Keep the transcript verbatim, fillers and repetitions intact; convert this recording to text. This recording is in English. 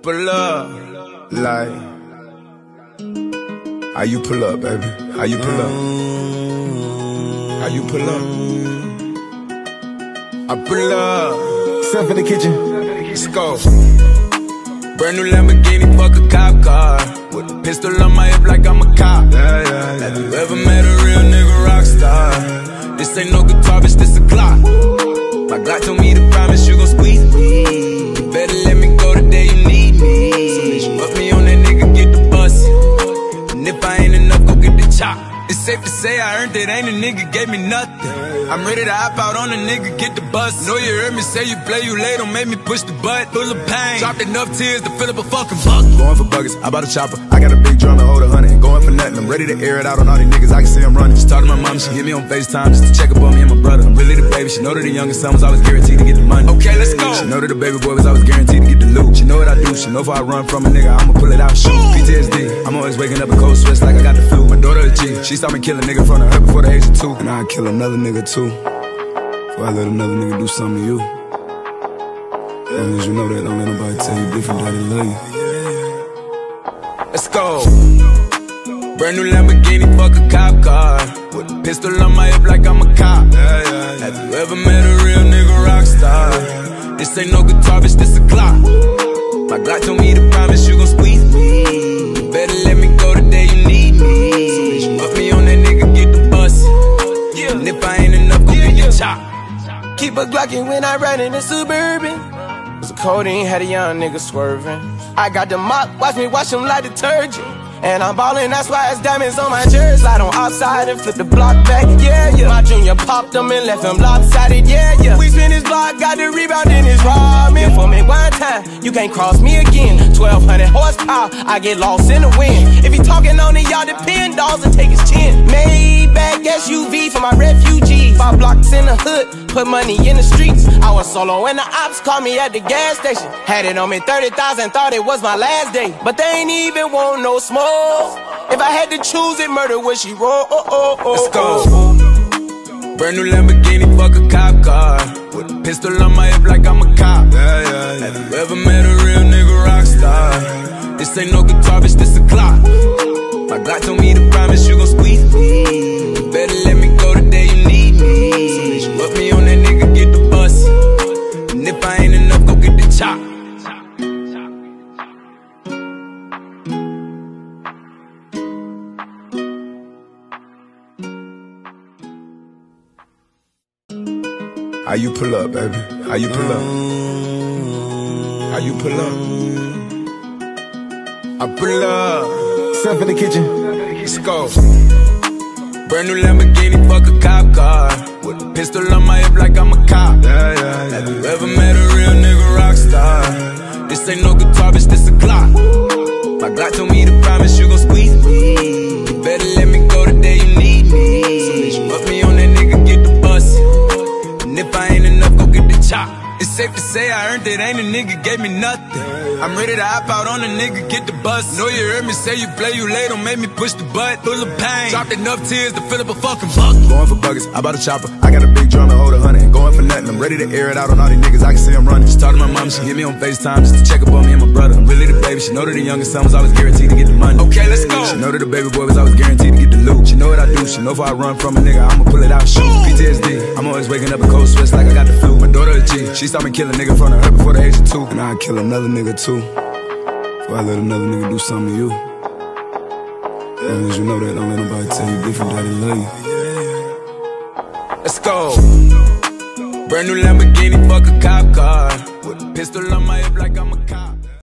pull up, like, how you pull up, baby? How you pull up? How you pull up? I pull up. Step in the kitchen. Let's go. Brand new Lamborghini, fuck a cop car. With a pistol on my hip like I'm a cop. Yeah, yeah, yeah. Have you ever met a real nigga rock star? This ain't no guitar, bitch, this a Glock. My Glock told me to promise you gon' squeeze me. You better let me go the day you need me. So bitch, put me on that nigga, get the bus. And if I ain't enough, go get the chop. It's safe to say I earned it, ain't a nigga gave me nothing. I'm ready to hop out on a nigga, get the bus. Know you heard me say you play, you late, don't make me push the butt. Full of pain, dropped enough tears to fill up a fucking bucket. Going for buggers, I bought a chopper. I got a big drum to hold a hundred. Going for nothing, I'm ready to air it out on all these niggas. I can see I'm running. Just talk to my mom, she hit me on FaceTime just to check up on me and my brother. I'm really the baby, she know that the youngest son was always guaranteed to get the money. Okay, let's go. She know that the baby boy was always guaranteed to get the loot. She know what I do, she know if I run from a nigga, I'ma pull it out, shoot. P T S D, I'm always waking up in cold sweats like I got the flu. My daughter a G, she saw me kill a nigga in front of her before the age of two. And I'd kill another nigga too, before I let another nigga do something to you. As long as you know that, don't let nobody tell you different, that they love you. Let's go. Brand new Lamborghini, fuck a cop car. With a pistol on my hip like I'm a cop. Yeah, yeah, yeah. Have you ever met a real nigga rock star? This ain't no guitar, bitch, this a Glock. My Glock told me to promise you gon' squeeze me. You better let me go the day you need me. So bitch, put me on that nigga, get the bus. Yeah. And if I ain't enough, go yeah, get your chop. Keep a Glockin' when I ride in the Suburban. Cause the codeine had a young nigga swerving. I got the mop, watch me wash him like detergent. And I'm ballin', that's why it's diamonds on my jersey. Slide on outside and flip the block back, yeah, yeah. My junior popped them and left him lopsided, yeah, yeah. We spin his block, got the rebound in his ramen. For me one time, you can't cross me again. twelve hundred horsepower, I get lost in the wind. If he talking on it, y'all depend, dolls and take his chin. Maybach S U V for my refugees. Five blocks in the hood, put money in the streets. I was solo and the ops called me at the gas station. Had it on me thirty thousand, thought it was my last day. But they ain't even want no smoke. If I had to choose it, murder would she roll? Oh, oh, oh, let's go. Brand new Lamborghini, fuck a cop car. With a pistol on my hip like I'm a cop. Yeah, yeah, yeah. Have you ever met a real nigga rock star? This ain't no guitar, bitch, this a Glock. My Glock told me to promise you gon' squeeze me. You better let me go the day you need me. So bitch, put me on that nigga, get the bus. And if I ain't enough, go get the chop. How you pull up, baby? How you pull up? How you pull up? I pull up. Step in the kitchen. Let's go. Brand new Lamborghini, fuck a cop car. With a pistol on my hip like I'm a cop. Yeah, yeah, yeah. Have you ever met a real nigga rock star? This ain't no guitar, bitch, this a Glock. My Glock told me to promise you gon' squeeze me. You better let me go the day you need me. So bitch, put me on that nigga, get the bus. And if I ain't enough, go get the chop. It's safe to say I earned it, ain't a nigga gave me nothing. I'm ready to hop out on a nigga, get the bus. Know you heard me say you play, you late, don't make me push the butt. Full of pain, dropped enough tears to fill up a fucking bucket. Going for buggers, I bought a chopper. I got a big drum to hold a hundred. Going for nothing, I'm ready to air it out on all these niggas. I can see I'm running. Just talk to my mom, she hit me on FaceTime just to check up on me and my brother. I'm really the baby, she know that the youngest son was always guaranteed to get the money. Okay, let's go. She know that the baby boy was always guaranteed to get the loot. She know what I do, she know if I run from a nigga, I'ma pull it out, shoot. P T S D, I'm always waking up in cold sweats like I got the flu. My daughter a G, she saw me kill a nigga in front of her before the age of two. And I'd kill another nigga too, before I let another nigga do something to you. As long as you know that, don't let nobody tell you different, that they love you. Let's go. Brand new Lamborghini, fuck a cop car. With a pistol on my hip like I'm a cop.